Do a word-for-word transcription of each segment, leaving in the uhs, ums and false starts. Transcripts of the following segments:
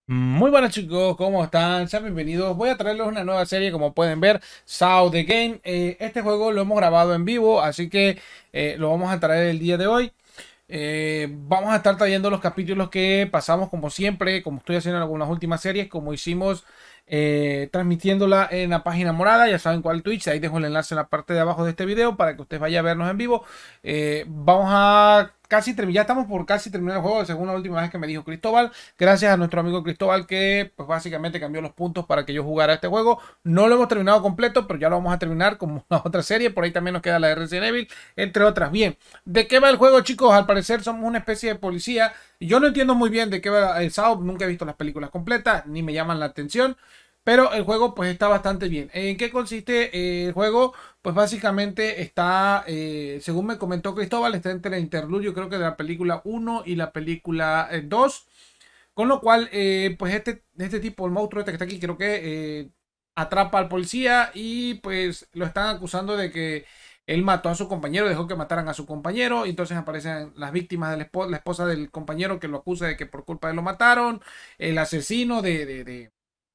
Muy buenas chicos, ¿cómo están? Sean bienvenidos. Voy a traerles una nueva serie, como pueden ver, Saw the Game. Eh, este juego lo hemos grabado en vivo, así que eh, lo vamos a traer el día de hoy. Eh, vamos a estar trayendo los capítulos que pasamos como siempre, como estoy haciendo en algunas últimas series, como hicimos eh, transmitiéndola en la página morada, ya saben cuál Twitch, ahí dejo el enlace en la parte de abajo de este video para que ustedes vayan a vernos en vivo. Eh, vamos a casi terminar, ya estamos por casi terminar el juego, según la última vez que me dijo Cristóbal, gracias a nuestro amigo Cristóbal que pues básicamente cambió los puntos para que yo jugara este juego. No lo hemos terminado completo, pero ya lo vamos a terminar como la otra serie, por ahí también nos queda la de Resident Evil, entre otras. Bien, ¿de qué va el juego, chicos? Al parecer somos una especie de policía. Yo no entiendo muy bien de qué va el Saw, nunca he visto las películas completas, ni me llaman la atención. Pero el juego pues está bastante bien. ¿En qué consiste eh, el juego? Pues básicamente está, eh, según me comentó Cristóbal, está entre el interludio creo que de la película uno y la película eh, dos. Con lo cual, eh, pues este, este tipo, el monstruo este que está aquí, creo que eh, atrapa al policía y pues lo están acusando de que él mató a su compañero, dejó que mataran a su compañero. Y entonces aparecen las víctimas de la, esposa, la esposa del compañero que lo acusa de que por culpa de él lo mataron, el asesino de, de, de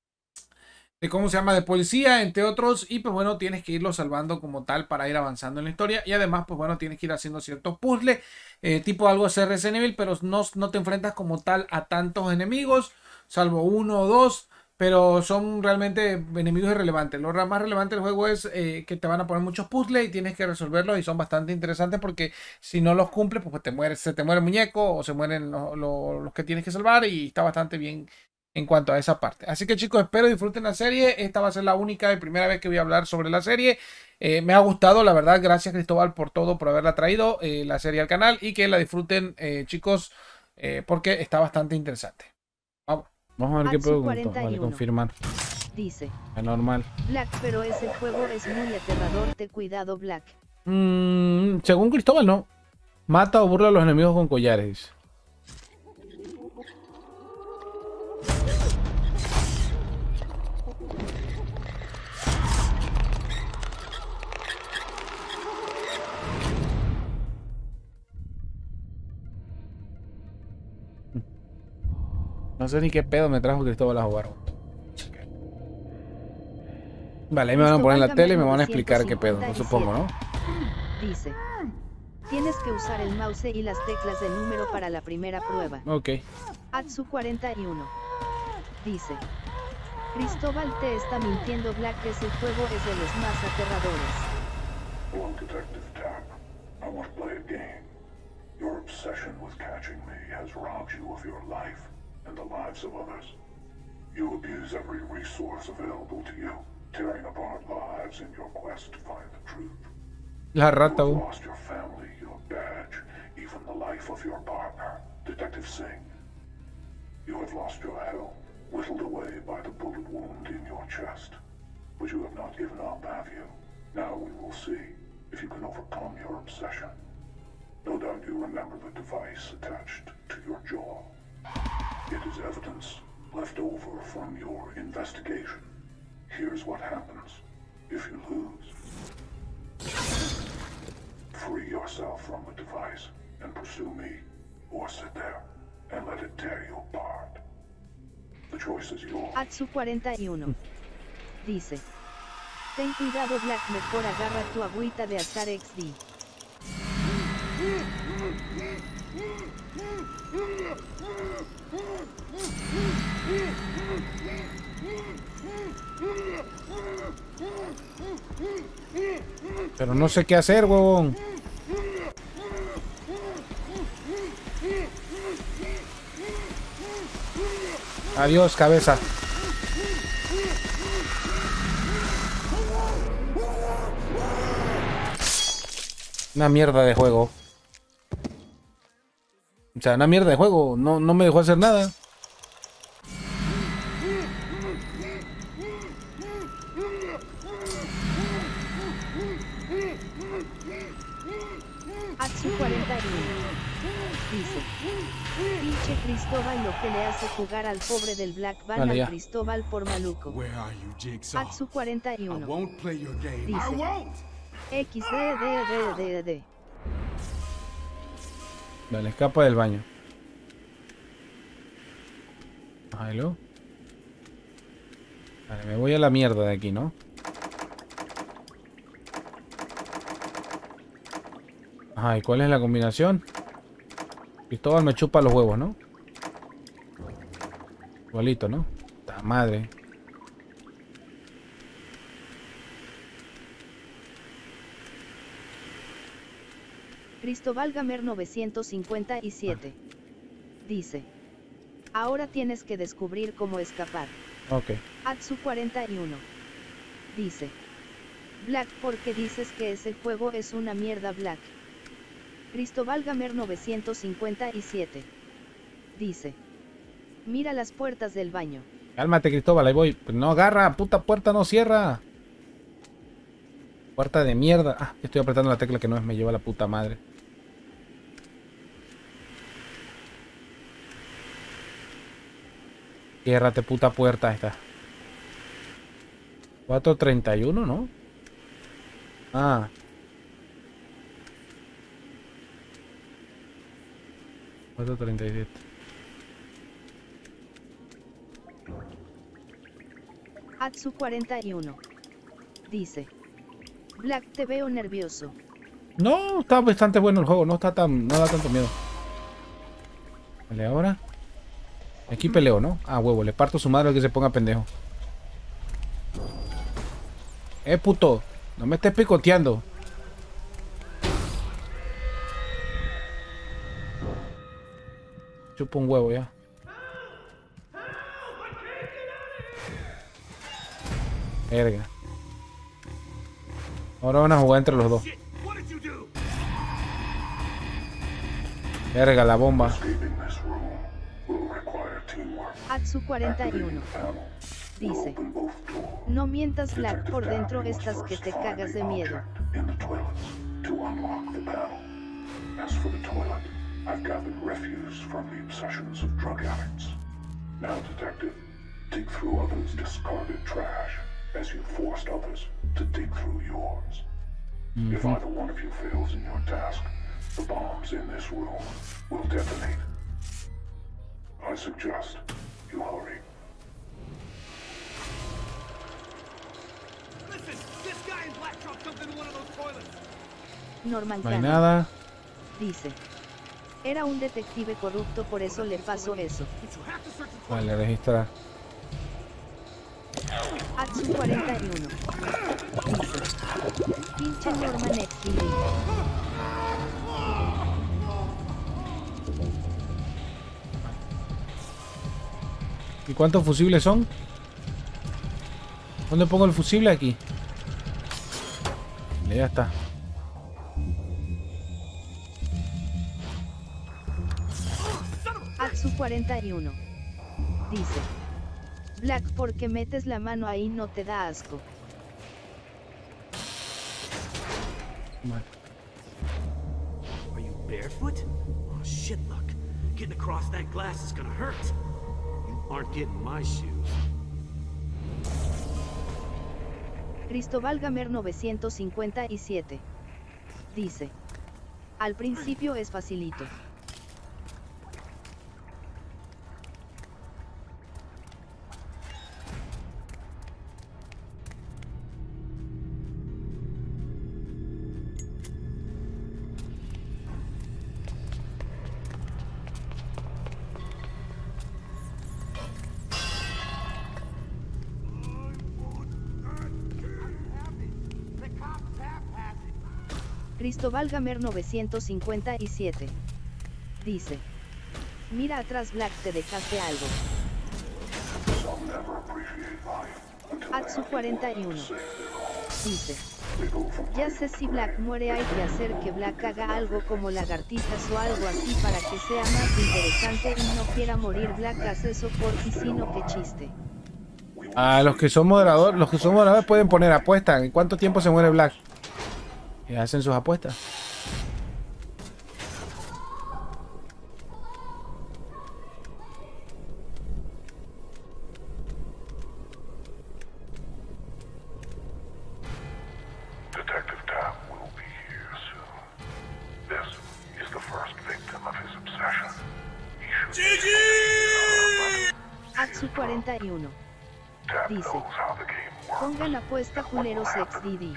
de cómo se llama, de policía, entre otros, y pues bueno, tienes que irlo salvando como tal para ir avanzando en la historia, y además pues bueno, tienes que ir haciendo ciertos puzzles, eh, tipo algo C R Resident Evil, pero no, no te enfrentas como tal a tantos enemigos, salvo uno o dos, pero son realmente enemigos irrelevantes. Lo más relevante del juego es eh, que te van a poner muchos puzzles y tienes que resolverlos, y son bastante interesantes porque si no los cumples, pues te mueres, se te muere el muñeco o se mueren los, los, los que tienes que salvar, y está bastante bien en cuanto a esa parte. Así que chicos, espero disfruten la serie. Esta va a ser la única y primera vez que voy a hablar sobre la serie. Eh, me ha gustado, la verdad. Gracias Cristóbal por todo, por haberla traído eh, la serie al canal, y que la disfruten eh, chicos, eh, porque está bastante interesante. Vamos, vamos a ver qué pregunto. Vale, confirmar. Dice Normal. Black, pero ese juego es muy aterrador, te cuidado Black. Mm, según Cristóbal, no. Mata o burla a los enemigos con collares. No sé ni qué pedo me trajo Cristóbal a jugar. Vale, ahí me van a poner en la tele y me van a explicar qué pedo, no supongo, ¿no? Dice, tienes que usar el mouse y las teclas del número para la primera prueba. Ok. Atsu cuarenta y uno. Dice, Cristóbal te está mintiendo Black, ese juego es de los más aterradores. Hello, Detective Tapp. I want to play a game. Your obsession with catching me has robbed you of your life and the lives of others. You abuse every resource available to you, tearing apart lives in your quest to find the truth. La rata. You have lost your family, your badge, even the life of your partner, Detective Singh. You have lost your health, whittled away by the bullet wound in your chest. But you have not given up, have you? Now we will see if you can overcome your obsession. No doubt you remember the device attached to your jaw. It is evidence left over from your investigation. Here's what happens if you lose. Free yourself from the device and pursue me, or sit there and let it tear you apart. The choice is yours. Atsu cuarenta y uno. Dice, ten cuidado Black, mejor agarra tu agüita de azar X D. Pero no sé qué hacer, huevón. Adiós, cabeza. Una mierda de juego. O sea, una mierda de juego. No, no me dejó hacer nada. Atsu cuarenta y uno. Dice, pinche Cristóbal, lo que le hace jugar al pobre del Black Van Vale, al ya. Cristóbal por maluco. Atsu cuarenta y uno. Dice, X D D D D D. Dale, escapa del baño. Hello. Vale, me voy a la mierda de aquí, ¿no? Ajá, ¿y cuál es la combinación? Cristóbal me chupa los huevos, ¿no? Igualito, ¿no? ¡Ta madre! Cristóbal Gamer novecientos cincuenta y siete. Dice. Ahora tienes que descubrir cómo escapar. Ok. Atsu cuarenta y uno. Dice. Black, ¿por qué dices que ese juego es una mierda, Black? Cristóbal Gamer novecientos cincuenta y siete. Dice. Mira las puertas del baño. Cálmate, Cristóbal, ahí voy. No agarra, puta puerta, no cierra. Puerta de mierda. Ah, estoy apretando la tecla que no es, me lleva la puta madre. Ciérrate, puta puerta esta. cuatro treinta y uno, ¿no? Ah. cuatro treinta y siete. Atsu cuarenta y uno. Dice. Black, te veo nervioso. No, está bastante bueno el juego, no está tan, no da tanto miedo. Vale, ahora. Aquí peleo, ¿no? Ah, huevo, le parto su madre al que se ponga pendejo. Eh, puto, no me estés picoteando. Chupa un huevo ya. Verga. Ahora van a jugar entre los dos. Verga, la bomba. Atsu cuarenta y uno. Dice. No mientas, Black, por dentro estás que te cagas de miedo. I've gathered refuse from the obsessions of drug addicts. Now, detective, dig through others' discarded trash as you forced others to dig through yours. Mm-hmm. If either one of you fails in your task, the bombs in this room will detonate. I suggest you hurry. Listen, this guy in black dropped something in one of those toilets. Norman no hay nada. Dice. Era un detective corrupto, por eso le pasó eso. Vale, registrar. Atsu cuarenta y uno. Dice. Pinche Norman X T V. ¿Y cuántos fusibles son? ¿Dónde pongo el fusible? Aquí. Ya está. Atsu cuarenta y uno. Dice. Black, ¿por qué metes la mano ahí? No te da asco. Vale. Are you barefoot? Oh shit, Luck. Getting across that glass is gonna hurt. You aren't getting my shoes. Cristóbal Gamer novecientos cincuenta y siete. Dice. Al principio es facilito. Cristóbal Gamer novecientos cincuenta y siete. Dice. Mira atrás, Black, te dejaste algo. Atsu cuarenta y uno. Dice. Ya sé, si Black muere hay que hacer que Black haga algo como lagartijas o algo así para que sea más interesante y no quiera morir. Black, haz eso por ti, sino que chiste. A los que son moderadores, los que son moderadores pueden poner apuestas. ¿En cuánto tiempo se muere Black? Y hacen sus apuestas. Detective Tam will be here soon. This is the first victim of his obsession. He should cuarenta y uno. Dice. Pongan apuesta culeros X D D.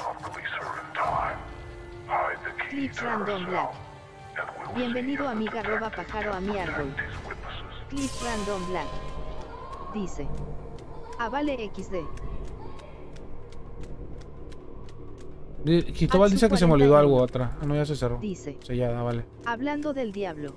Clips Random Black. Bienvenido amiga roba pájaro a mi árbol. Clips Random Black. Dice. Ah, vale X D. Cristóbal dice que se me olvidó algo atrás. Ah, no, ya se cerró. Dice. Sellada, vale. Hablando del diablo.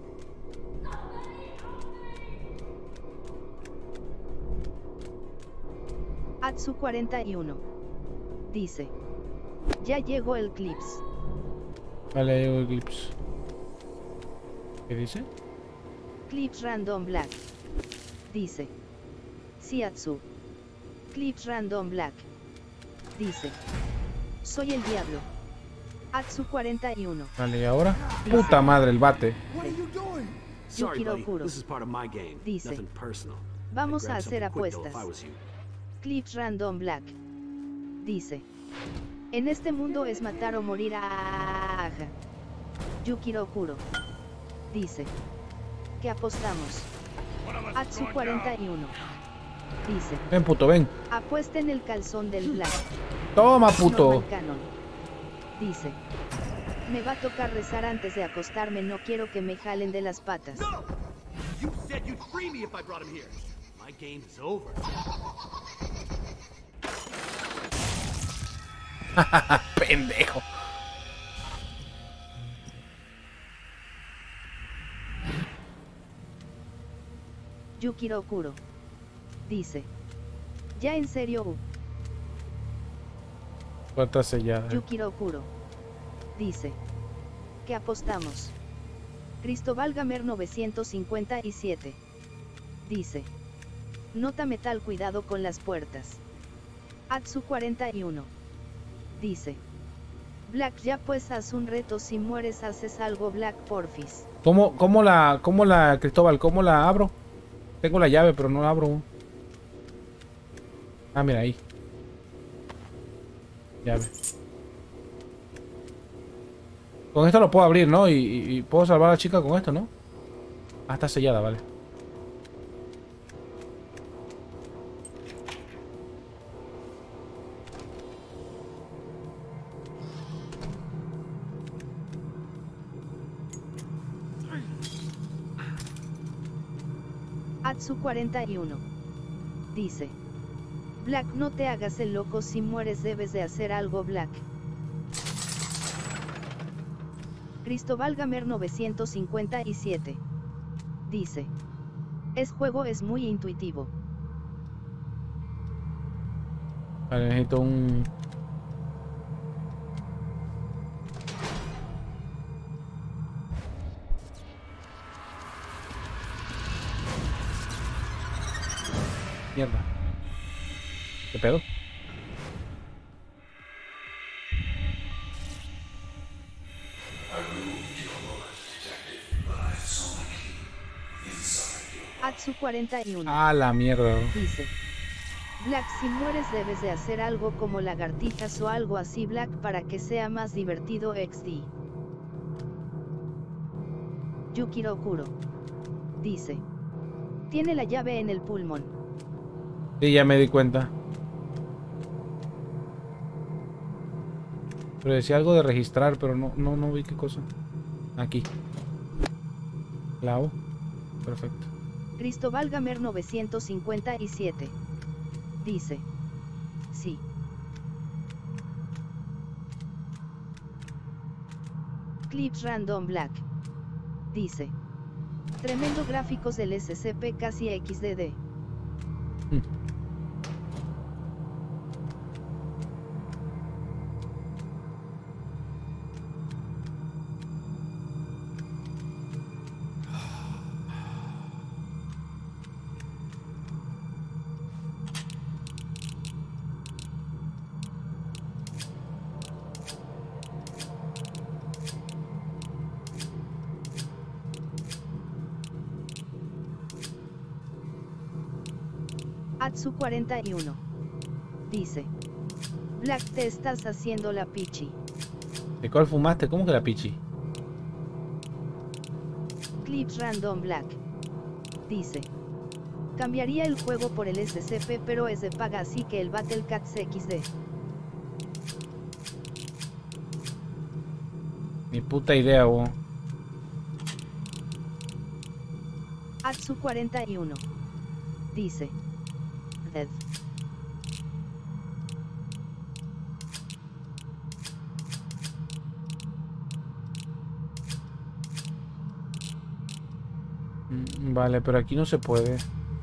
Atsu cuarenta y uno. Dice. Ya llegó el Clips. Vale, llegó el Clips. ¿Qué dice? Clips Random Black. Dice. Sí, Atsu. Clips Random Black. Dice. Soy el diablo. Atsu cuarenta y uno. Vale, ¿y ahora? Dice. Puta madre, el bate. Yukiro Kuro. Dice. Vamos a hacer apuestas. Clips Random Black. Dice. En este mundo es matar o morir a... Yukiro Kuro. Dice. ¿Qué apostamos? Atsu cuarenta y uno. Dice. Ven, puto, ven. Apuesten el calzón del Black. Toma, puto. Normal Canon. Dice. Me va a tocar rezar antes de acostarme, no quiero que me jalen de las patas. No! You said you'd free me if I brought him here. My game is over. Pendejo. Yukiro Kuro. Dice. Ya en serio. Uh. Puerta sellada. Yukiro Kuro. Dice. ¿Qué apostamos? Cristóbal Gamer novecientos cincuenta y siete. Dice. Nota metal, cuidado con las puertas. Atsu cuarenta y uno. Dice. Black, ya pues haz un reto, si mueres haces algo, Black, porfis. ¿Cómo, cómo la, cómo la, Cristóbal, cómo la abro? Tengo la llave, pero no la abro. Ah, mira ahí. Llave. Con esto lo puedo abrir, ¿no? Y, y, y puedo salvar a la chica con esto, ¿no? Ah, está sellada, vale. Atsu cuarenta y uno. Dice. Black, no te hagas el loco, si mueres debes de hacer algo, Black. Cristóbal Gamer novecientos cincuenta y siete. Dice. Es juego es muy intuitivo. Vale, necesito un... Mierda. ¿Qué pedo? Atsu cuarenta y uno. Ah, la mierda. Dice. Black, si mueres debes de hacer algo como lagartijas o algo así, Black, para que sea más divertido equis de. Yukiro Kuro. Dice. Tiene la llave en el pulmón. Sí, ya me di cuenta. Pero decía algo de registrar, pero no, no, no vi qué cosa. Aquí. Clavo. Perfecto. Cristóbal Gamer novecientos cincuenta y siete. Dice. Sí. Clips Random Black. Dice. Tremendo gráficos del S C P, casi equis de de. Hmm. Atsu cuarenta y uno. Dice. Black, te estás haciendo la pichi. ¿De cuál fumaste? ¿Cómo que la pichi? Clips Random Black. Dice. Cambiaría el juego por el S C P, pero es de paga, así que el Battle Cats equis de. Ni puta idea, bo. Atsu cuarenta y uno. Dice. Dead. Vale, pero aquí no se puede.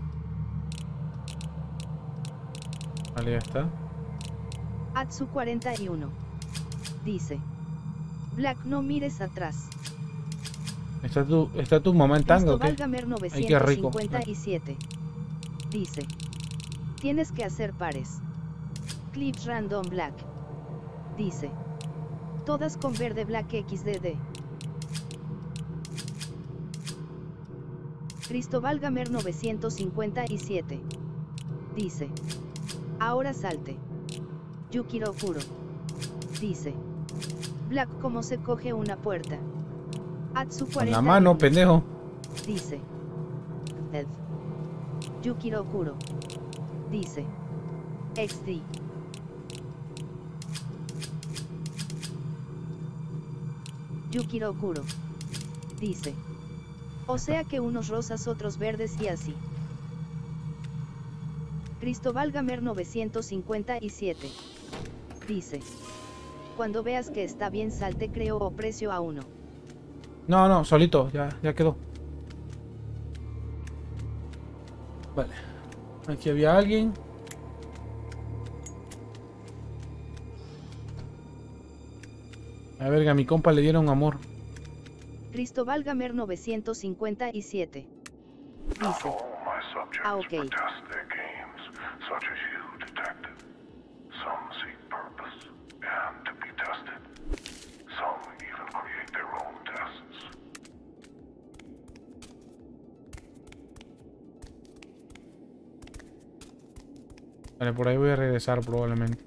Vale, ya está. Atsu cuarenta y uno. Dice. Black, no mires atrás. ¿Está tu, está tu mamá en tanga o qué? Gamer Ay, qué rico. novecientos cincuenta y siete. Dice. Tienes que hacer pares. Clips random black. Dice. Todas con verde black equis de de. Cristóbal Gamer novecientos cincuenta y siete. Dice. Ahora salte. Yukiro Kuro. Dice. Black, ¿cómo se coge una puerta? Atsu cuarenta. Con la mano, pendejo. Dice. Dead. Yukiro Kuro. Dice. equis de. Yukiro Kuro. Dice. O sea que unos rosas, otros verdes y así. Cristóbal Gamer novecientos cincuenta y siete. Dice. Cuando veas que está bien, salte, creo, o precio a uno. No, no, solito, ya, ya quedó. Vale. Aquí había alguien. A ver, que a mi compa le dieron amor. Cristóbal Gamer novecientos cincuenta y siete. Dice. Ah, ok. Vale, por ahí voy a regresar probablemente.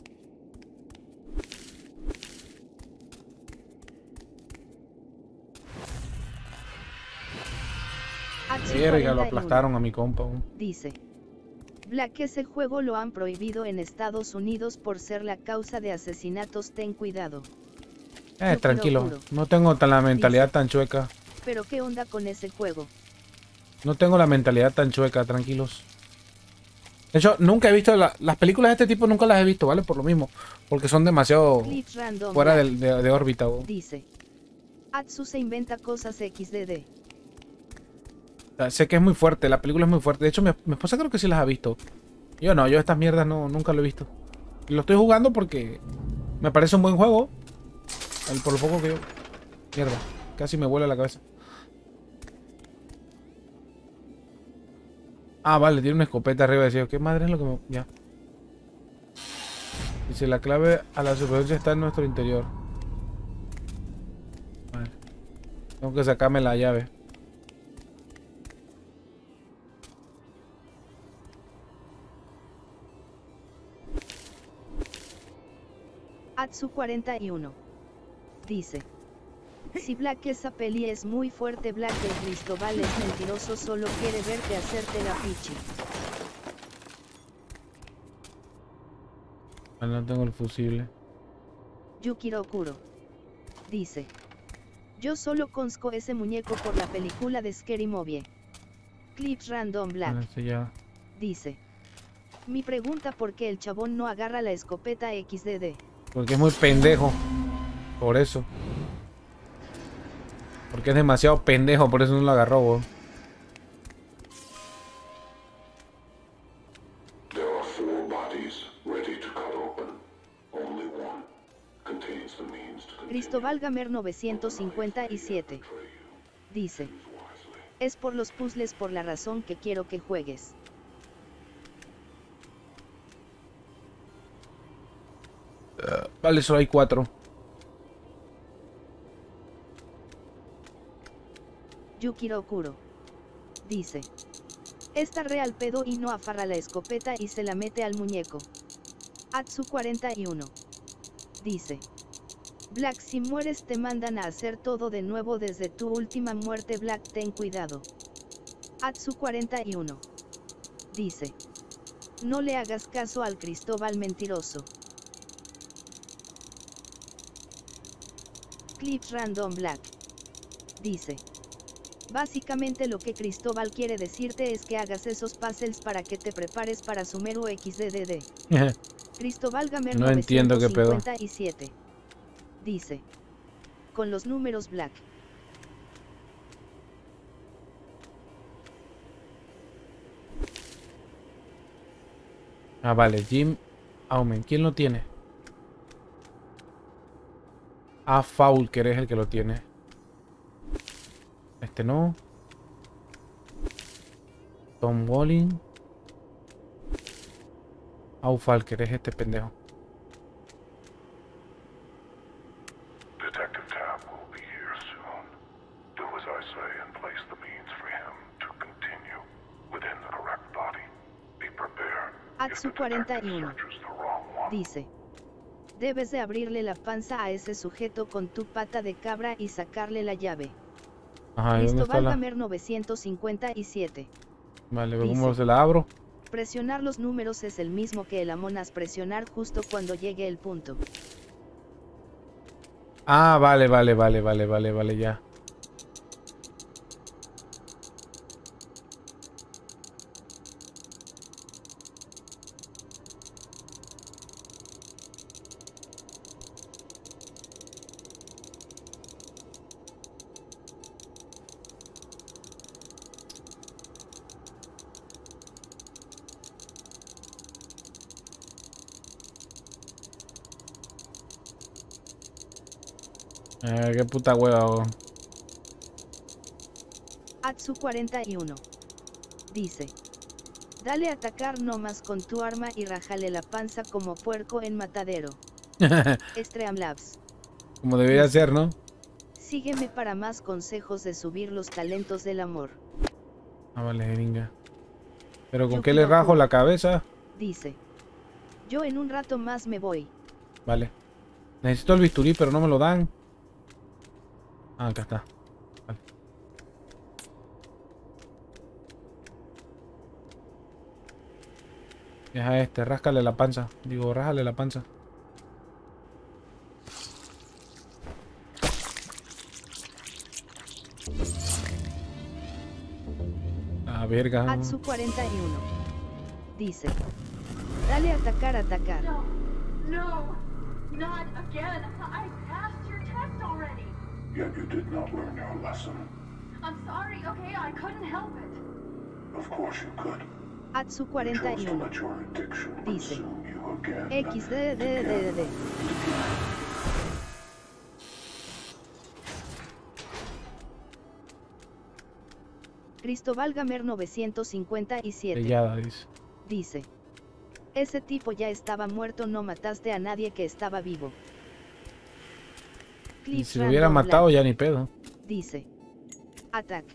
Verga, lo aplastaron a mi compa. Dice. Black, ese juego lo han prohibido en Estados Unidos por ser la causa de asesinatos, ten cuidado. Eh, tranquilo, no tengo tan la mentalidad tan chueca. Pero qué onda con ese juego. No tengo la mentalidad tan chueca, tranquilos. De hecho, nunca he visto la, las películas de este tipo, nunca las he visto, ¿vale? Por lo mismo, porque son demasiado fuera de, de, de órbita. ¿O? Dice. Atsu se inventa cosas equis de de. O sea, sé que es muy fuerte, la película es muy fuerte. De hecho, mi, mi esposa creo que sí las ha visto. Yo no, yo estas mierdas no, nunca lo he visto. Lo estoy jugando porque me parece un buen juego. El, por lo poco que yo... Mierda, casi me vuela la cabeza. Ah, vale, tiene una escopeta arriba. Decía, ¿qué madre es lo que me...? Ya. Dice, la clave a la supervivencia está en nuestro interior. Vale. Tengo que sacarme la llave. Atsu cuarenta y uno. Dice. Si Black, esa peli es muy fuerte, Black, el Cristóbal es mentiroso, solo quiere verte hacerte la pichi. No tengo el fusible. Yukiro Kuro. Dice. Yo solo conozco ese muñeco por la película de Scary Movie. Clips random Black. Este ya. Dice. Mi pregunta, ¿por qué el chabón no agarra la escopeta equis de de? Porque es muy pendejo. Por eso. Porque es demasiado pendejo, por eso no lo agarró, bro. Cristóbal Gamer novecientos cincuenta y siete. Dice. Es por los puzzles, por la razón que quiero que juegues. Uh, vale, solo hay cuatro. Yukiro Kuro. Dice. Está real pedo y no afarra la escopeta y se la mete al muñeco. Atsu cuarenta y uno. Dice. Black, si mueres te mandan a hacer todo de nuevo desde tu última muerte, Black, ten cuidado. Atsu cuarenta y uno. Dice. No le hagas caso al Cristóbal mentiroso. Clips Random Black. Dice. Básicamente lo que Cristóbal quiere decirte es que hagas esos puzzles para que te prepares para Sumeru equis de de de. Cristóbal Gamer No entiendo qué pedo. novecientos cincuenta y siete. Dice. Con los números Black. Ah, vale, Jim Aumen. ¿Quién lo tiene? Ah, Faul, que eres el que lo tiene. Este no. Tom Walling. Aufal, que eres este pendejo. Detective Tab will be here soon. Do as I say and place the means for him to continue within the correct body. Be prepared. Atsu cuarenta y uno. Searches the wrong one. Dice. Debes de abrirle la panza a ese sujeto con tu pata de cabra y sacarle la llave. Ajá, ¿y dónde está Cristóbal la...? Gamer novecientos cincuenta y siete. Vale, Dice. ¿cómo se la abro? Presionar los números es el mismo que el Among Us presionar justo cuando llegue el punto. Ah, vale, vale, vale, vale, vale, vale, ya. Eh, qué puta hueva. Oh. Atsu cuarenta y uno. Dice. Dale a atacar nomás con tu arma y rájale la panza como puerco en matadero. Streamlabs. Como debería ser, ¿no? Sígueme para más consejos de subir los talentos del amor. Ah, vale, jeringa. ¿Pero con Yuki qué le no rajo pudo. la cabeza? Dice. Yo en un rato más me voy. Vale. Necesito el bisturí, pero no me lo dan. Ah, acá está. Vale. Deja este, ráscale la panza. Digo, rájale la panza. Ah, verga. Atsu cuarenta y uno. Dice. Dale a atacar, atacar. No, no, not again. I passed your test already. Yet you did not learn your lesson. I'm sorry, okay? I couldn't help it. Of course you could. Atsu You cuarenta chose y to uno. let your addiction Dice. consume you again. equis de de de de. Cristóbal Gamer novecientos cincuenta y siete. Sellada, dice. Dice. Ese tipo ya estaba muerto, no mataste a nadie que estaba vivo. Y Clips si lo hubiera Random matado, Black. ya ni pedo. Dice. Attack.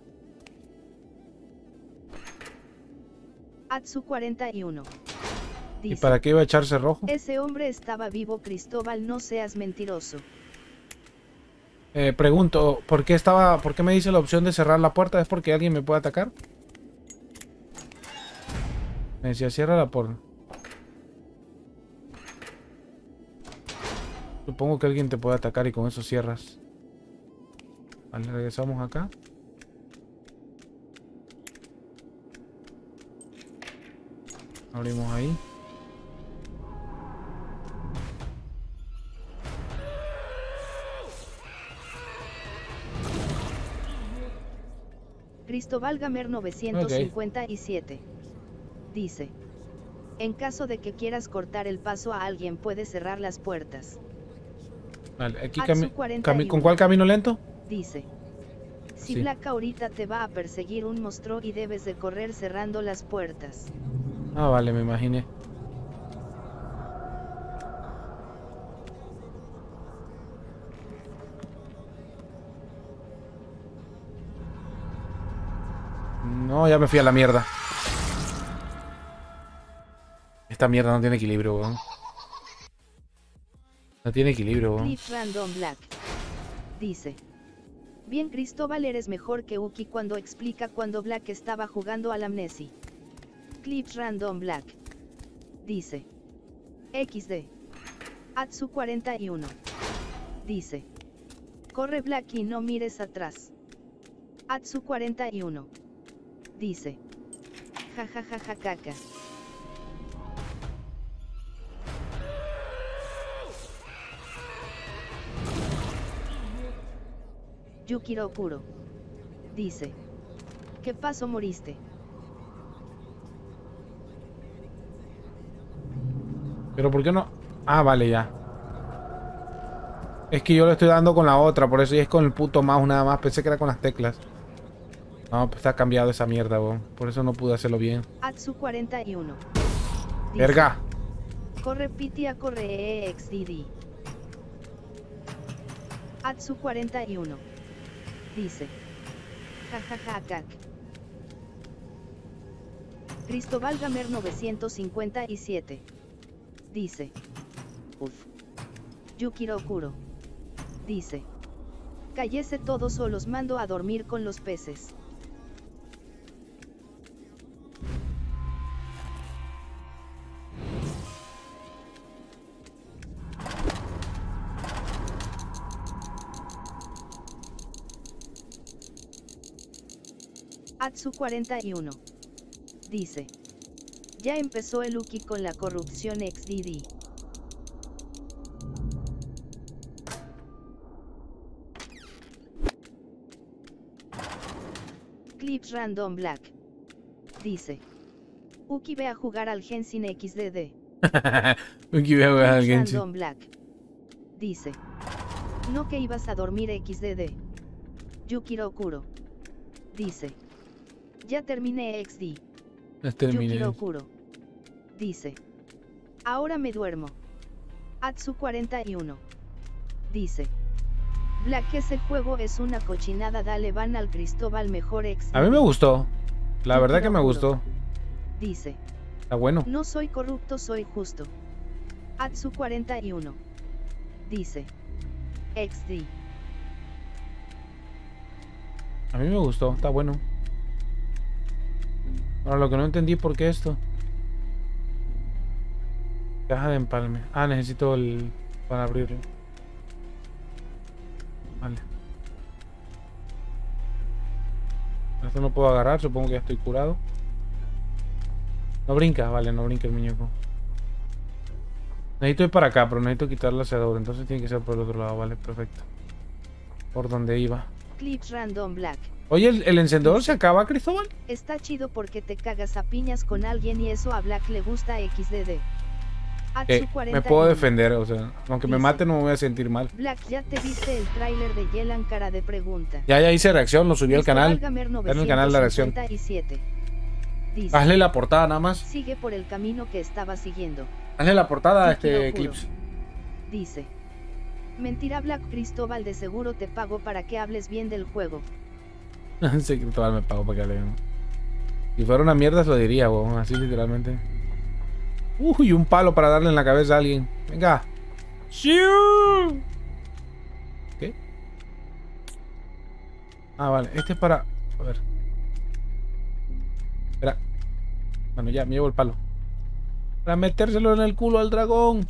Atsu cuarenta y uno. ¿Y Dice. para qué iba a echarse rojo? Ese hombre estaba vivo, Cristóbal, no seas mentiroso. Eh, pregunto, ¿por qué estaba, por qué me dice la opción de cerrar la puerta? ¿Es porque alguien me puede atacar? Me decía, cierra la puerta. Supongo que alguien te puede atacar y con eso cierras. Vale, regresamos acá. Abrimos ahí. Cristóbal Gamer novecientos cincuenta y siete. Dice. En caso de que quieras cortar el paso a alguien, puedes cerrar las puertas. Vale, aquí Atsu cami cuarenta y cami uno. ¿con cuál camino lento? Dice. Si Sí. Black ahorita te va a perseguir un monstruo y debes de correr cerrando las puertas. Ah, vale, me imaginé. No, ya me fui a la mierda. Esta mierda no tiene equilibrio, weón. No tiene equilibrio, weón. Cliff Random Black. Dice. Bien, Cristóbal, eres mejor que Uki cuando explica cuando Black estaba jugando al Amnesia. Clips Random Black. Dice. equis de. Atsu cuarenta y uno. Dice. Corre Black y no mires atrás. Atsu cuarenta y uno. Dice. Jajajaja caca. Yukiro Kuro. Dice. ¿Qué pasó, moriste? Pero ¿por qué no? Ah, vale, ya. Es que yo le estoy dando con la otra, por eso y es con el puto mouse nada más. Pensé que era con las teclas. No, pues está cambiado esa mierda, weón. Por eso no pude hacerlo bien. Atsu cuarenta y uno. Dice, Verga. Corre Pitia, corre E X D D. Atsu cuarenta y uno. Dice. Jajaja cac. Cristóbal Gamer novecientos cincuenta y siete. Dice. Uf. Yukiro Kuro. Dice. Cállese todos o los mando a dormir con los peces. Atsu cuarenta y uno. Dice. Ya empezó el Uki con la corrupción X D D. Clips Random Black. Dice. Uki ve a jugar al Genshin X D D. Uki ve a jugar al Clips Genshin. Random Black. Dice. No que ibas a dormir X D D. Yukiro Kuro. Dice. Ya terminé X D. Ya terminé. Yukiro Kuro. Dice. Ahora me duermo. Atsu cuarenta y uno. Dice. Black, ese juego es una cochinada, dale van al Cristóbal mejor X D. A mí me gustó. La Yukiro verdad que me Kuro. gustó. Dice. Está bueno. No soy corrupto, soy justo. Atsu cuarenta y uno. Dice. X D. A mí me gustó. Está bueno. Ahora lo que no entendí por qué esto. Caja de empalme. Ah, necesito el... para abrirlo. Vale. Esto no puedo agarrar, supongo que ya estoy curado. No brinca, vale, no brinca el muñeco. Necesito ir para acá, pero necesito quitar la asador, entonces tiene que ser por el otro lado, vale, perfecto. Por donde iba. Clips Random Black. Oye, ¿el, el encendedor se acaba, Cristóbal? Está chido porque te cagas a piñas con alguien y eso a Black le gusta X D D. Atsu Eh, me cuarenta y puedo uno. defender, o sea, aunque me Dice. mate no me voy a sentir mal. Black, ya te viste el tráiler de Yelan, cara de pregunta. Ya, ya hice reacción, lo subí al canal. Cristóbal Gamer Está en el canal la reacción. novecientos cincuenta y siete. Dice. Hazle la portada nada más. Sigue por el camino que estaba siguiendo. Hazle la portada a Yukiro este Kuro. Clips. Dice. Mentira, Black, Cristóbal, de seguro te pago para que hables bien del juego. Sí, Cristóbal me pago para que le... Si fuera una mierda se lo diría, weón, así literalmente. Uy, un palo para darle en la cabeza a alguien. Venga. ¡Shiu! ¿Qué? Ah, vale. Este es para... A ver. Espera. Bueno, ya, me llevo el palo. Para metérselo en el culo al dragón.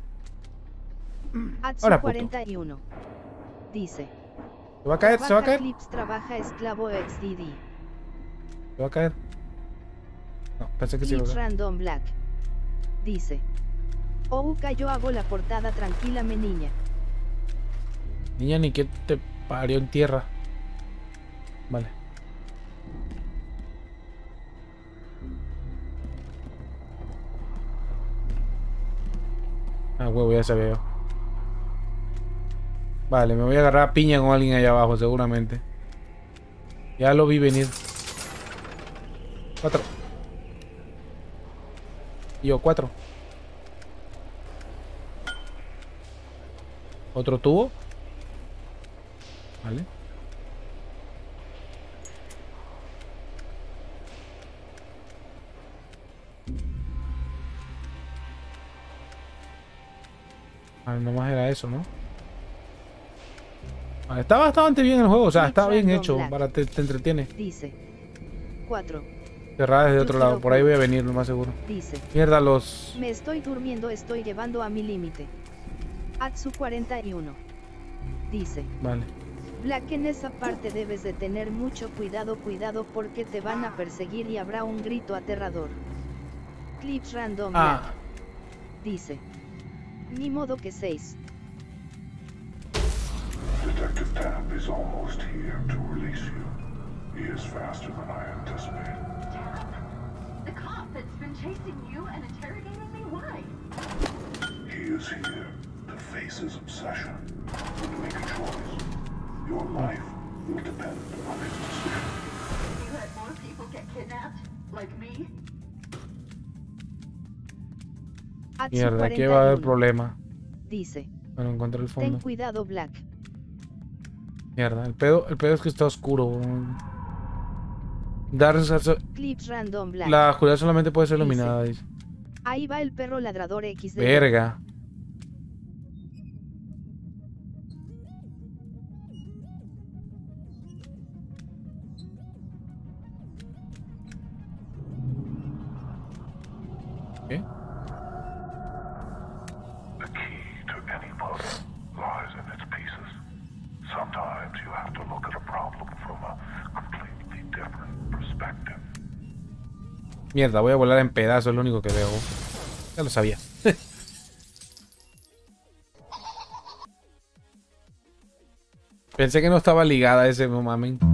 Atsu Ahora, puto. cuarenta y uno. Dice. ¿Se va a caer? ¿Se va a Baja caer? Clips, trabaja esclavo X D D. ¿Se va a caer? No, pensé que sí iba a Clips caer. Random Black. Dice. Ouka, yo hago la portada, tranquilame niña. Niña, ni que te parió en tierra. Vale. Ah, huevo, ya sabía yo. Vale, me voy a agarrar a piña con alguien allá abajo, seguramente. Ya lo vi venir. Cuatro. Y yo, cuatro. Otro tubo. Vale. Vale, nomás era eso, ¿no? Vale, está bastante bien el juego, o sea, está bien hecho, para te, te entretiene. Dice. cuatro. Cerrada desde otro lado. quiero Por ahí voy a juegos. venir, lo más seguro. Dice. Mierda, los... Me estoy durmiendo, estoy llevando a mi límite. Atsu cuarenta y uno. Dice. Vale. Black, en esa parte debes de tener mucho cuidado, cuidado porque te van a perseguir y habrá un grito aterrador. Clips random Ah. Black. Dice. Ni modo que seis. Detective Tapp is almost here to release you. He is faster than I anticipated. The cop that's been chasing you and interrogating me? Why? He is here to face his obsession and make a choice. Your life will depend on his decision. You let more people get kidnapped? Like me? Atsu Mierda, aquí cuarenta y va a haber uno. problema. Dice. Bueno, encontré el Ten fondo. cuidado, Black. Mierda, el pedo, el pedo es que está oscuro. Dar Clips random Black. la oscuridad solamente puede ser Dice. iluminada, dice. Ahí va el perro ladrador equis de. Verga. ¿Qué? The key to any puzzle lies in its pieces. Sometimes you have to look at a problem from a completely different perspective. Mierda, voy a volar en pedazos, es lo único que veo. Ya lo sabía. Pensé que no estaba ligada a ese mamen.